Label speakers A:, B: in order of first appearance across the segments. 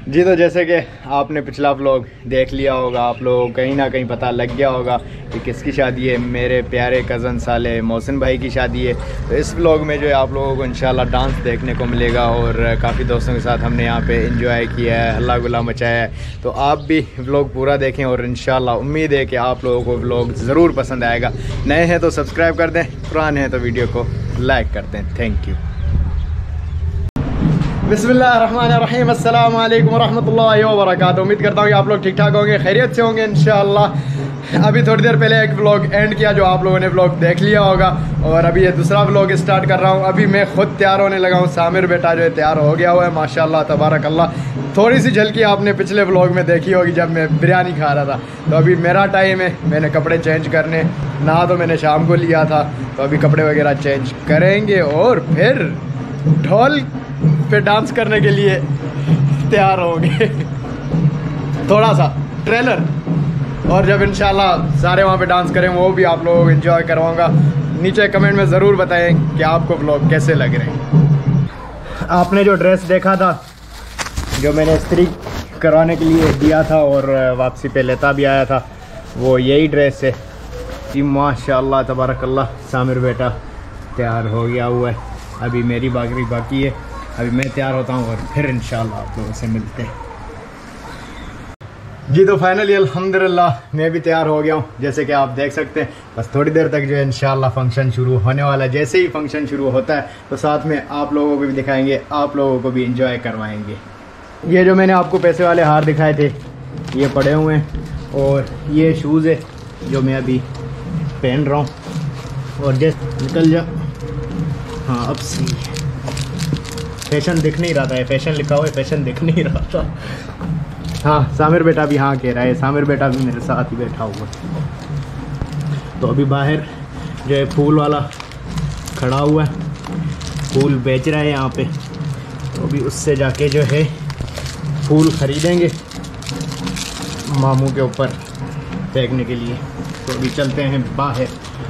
A: जी तो जैसे कि आपने पिछला व्लॉग देख लिया होगा, आप लोगों को कहीं ना कहीं पता लग गया होगा कि किसकी शादी है। मेरे प्यारे कज़न साले मोहसिन भाई की शादी है। तो इस व्लॉग में जो है आप लोगों को इंशाल्लाह डांस देखने को मिलेगा और काफ़ी दोस्तों के साथ हमने यहाँ पे एंजॉय किया है, हल्ला गुल्ला मचाया है। तो आप भी व्लॉग पूरा देखें और इंशाल्लाह उम्मीद है कि आप लोगों को व्लॉग ज़रूर पसंद आएगा। नए हैं तो सब्सक्राइब कर दें, पुराने हैं तो वीडियो को लाइक कर दें। Thank you. बिस्मिल्लाहिर्रहमानिर्रहीम, अस्सलाम वालेकुम रहमतुल्लाहि व बरकातुहू। उम्मीद करता हूँ कि आप लोग ठीक ठाक होंगे, खैरियत से होंगे इंशाअल्लाह। अभी थोड़ी देर पहले एक व्लॉग एंड किया जो आप लोगों ने व्लॉग देख लिया होगा और अभी ये दूसरा व्लॉग स्टार्ट कर रहा हूँ। अभी मैं खुद तैयार होने लगा हूँ। सामिर बेटा जो है तैयार हो गया हुआ है माशाअल्लाह तबारक अल्लाह। थोड़ी सी झलकी आपने पिछले व्लॉग में देखी होगी जब मैं बिरयानी खा रहा था। तो अभी मेरा टाइम है, मैंने कपड़े चेंज करने, नहा तो मैंने शाम को लिया था, तो अभी कपड़े वगैरह चेंज करेंगे और फिर ढोल पे डांस करने के लिए तैयार होंगे। थोड़ा सा ट्रेलर, और जब इंशाल्लाह सारे वहाँ पे डांस करें वो भी आप लोगों को एंजॉय करवाऊंगा। नीचे कमेंट में ज़रूर बताएं कि आपको व्लॉग कैसे लग रहे हैं। आपने जो ड्रेस देखा था जो मैंने इस्त्री करवाने के लिए दिया था और वापसी पे लेता भी आया था, वो यही ड्रेस है जी। माशाअल्लाह तबारकल्लाह सामिर बेटा तैयार हो गया हुआ है। अभी मेरी बागरी बाकी है, अभी मैं तैयार होता हूँ और फिर इंशाल्लाह आप लोगों से मिलते हैं जी। तो फाइनली अल्हम्दुलिल्लाह मैं भी तैयार हो गया हूँ, जैसे कि आप देख सकते हैं। बस थोड़ी देर तक जो है इंशाल्लाह फंक्शन शुरू होने वाला है। जैसे ही फंक्शन शुरू होता है तो साथ में आप लोगों को भी दिखाएंगे, आप लोगों को भी इंजॉय करवाएंगे। ये जो मैंने आपको पैसे वाले हार दिखाए थे ये पड़े हुए हैं और ये शूज़ है जो मैं अभी पहन रहा हूँ। और जैसे निकल जा, हाँ अब सही है। फैशन दिख नहीं रहा था, फैशन लिखा हुआ है, फैशन दिख नहीं रहा था। हाँ सामिर बेटा भी हाँ कह रहा है, सामिर बेटा भी मेरे साथ ही बैठा हुआ। तो अभी बाहर जो है फूल वाला खड़ा हुआ है, फूल बेच रहा है यहाँ पे। तो अभी उससे जाके जो है फूल ख़रीदेंगे मामू के ऊपर फेंकने के लिए। तो अभी चलते हैं बाहर।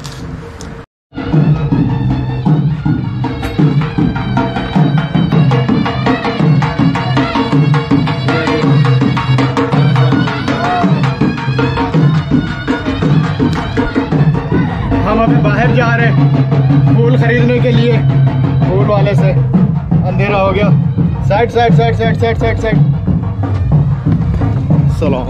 A: हम अभी बाहर जा रहे हैं फूल खरीदने के लिए। फूल वाले से अंधेरा हो गया। Side side side side side side side. सलाम,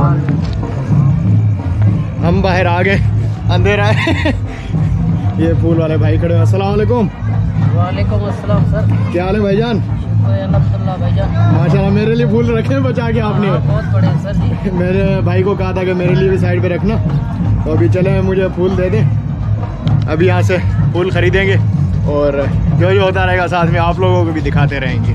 A: हम बाहर आ गए, अंधेरा है। ये फूल वाले भाई खड़े हैं। अस्सलाम वालेकुम।
B: वालेकुम अस्सलाम सर।
A: क्या हाल है भाईजान?
B: भाईजान
A: माशाल्लाह, मेरे लिए फूल रखे हैं बचा के आपने।
B: बहुत बड़े सर जी।
A: मेरे भाई को कहा था कि मेरे लिए भी साइड पे रखना। तो अभी चले मुझे फूल दे दें। अभी यहाँ से फूल ख़रीदेंगे और जो जो होता रहेगा साथ में आप लोगों को भी दिखाते रहेंगे।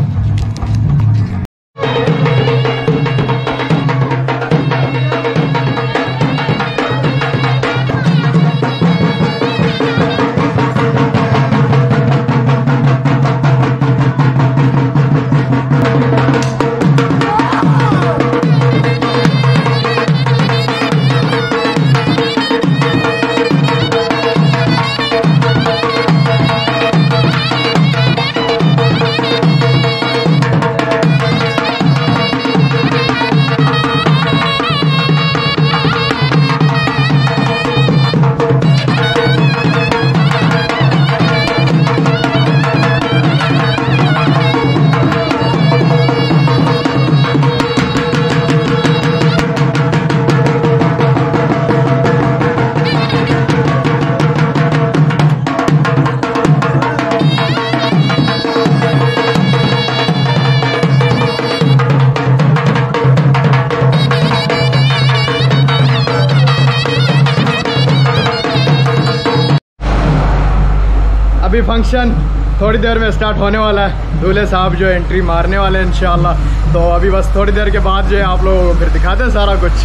A: अभी फंक्शन थोड़ी देर में स्टार्ट होने वाला है। दूल्हे साहब जो एंट्री मारने वाले हैं इंशाल्लाह। तो अभी बस थोड़ी देर के बाद जो है आप लोगों को फिर दिखाते हैं सारा कुछ।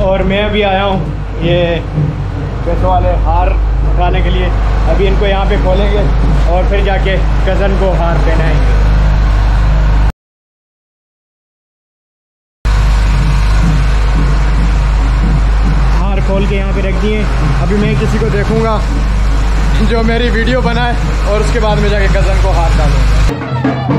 A: और मैं अभी आया हूँ ये पैसों वाले हार उठाने के लिए। अभी इनको यहाँ पे खोलेंगे और फिर जाके कज़न को हार पहनाएंगे। हार खोल के यहाँ पे रख दिए। अभी मैं किसी को देखूँगा जो मेरी वीडियो बनाए और उसके बाद में जाके कज़न को हार डालूँगा।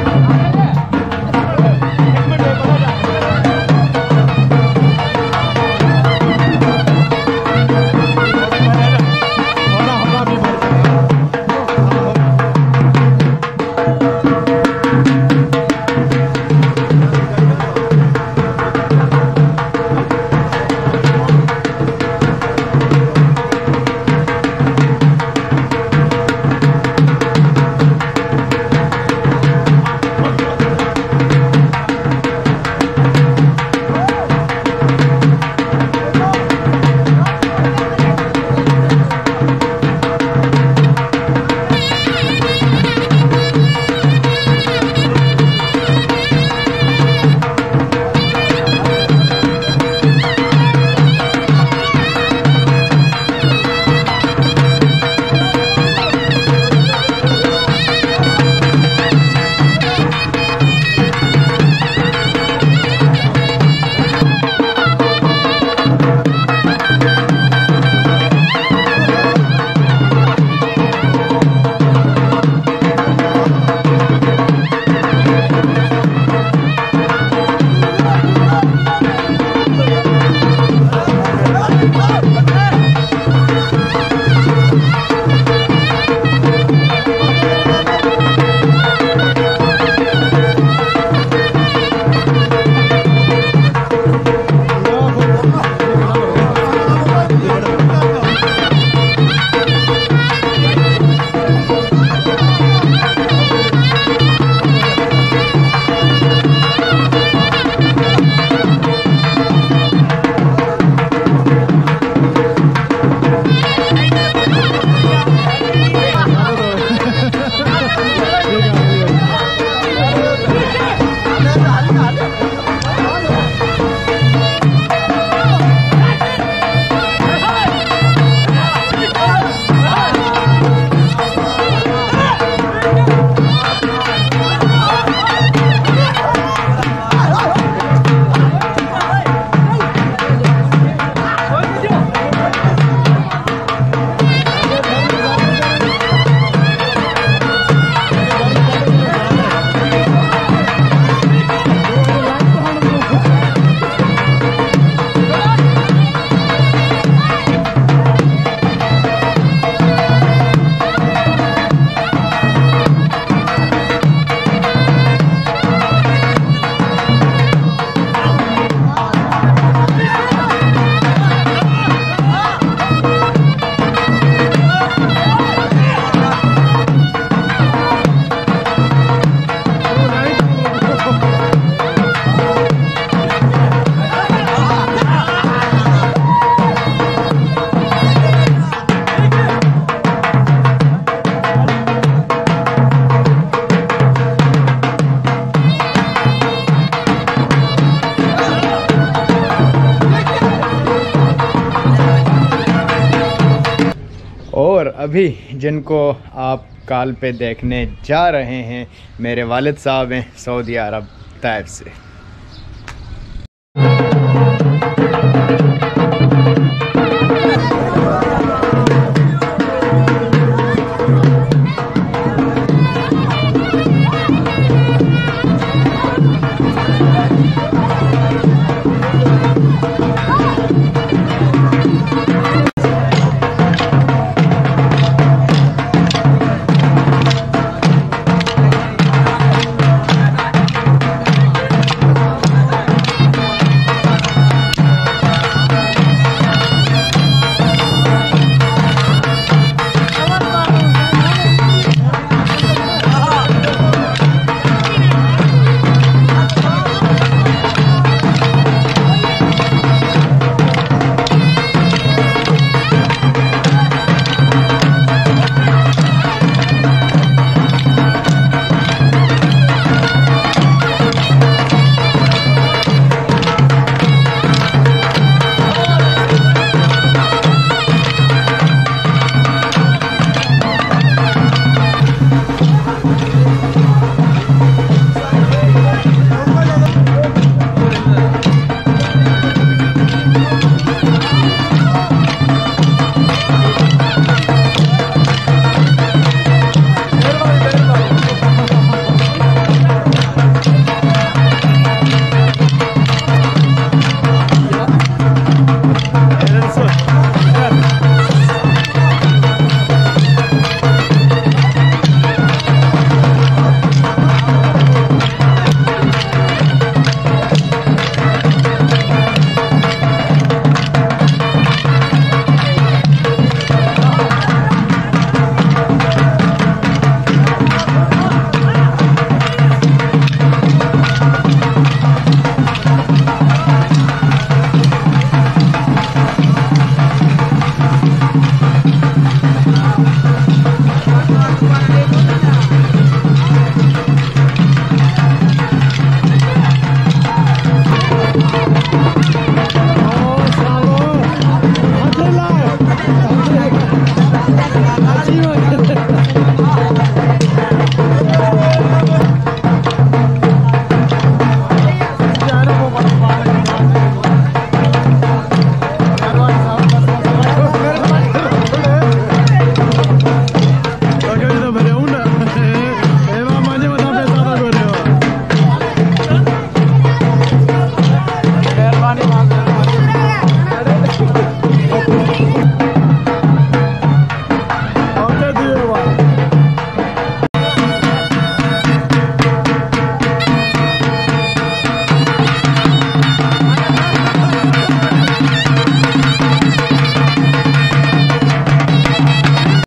A: और अभी जिनको आप कॉल पे देखने जा रहे हैं मेरे वालिद साहब हैं सऊदी अरब तैब से।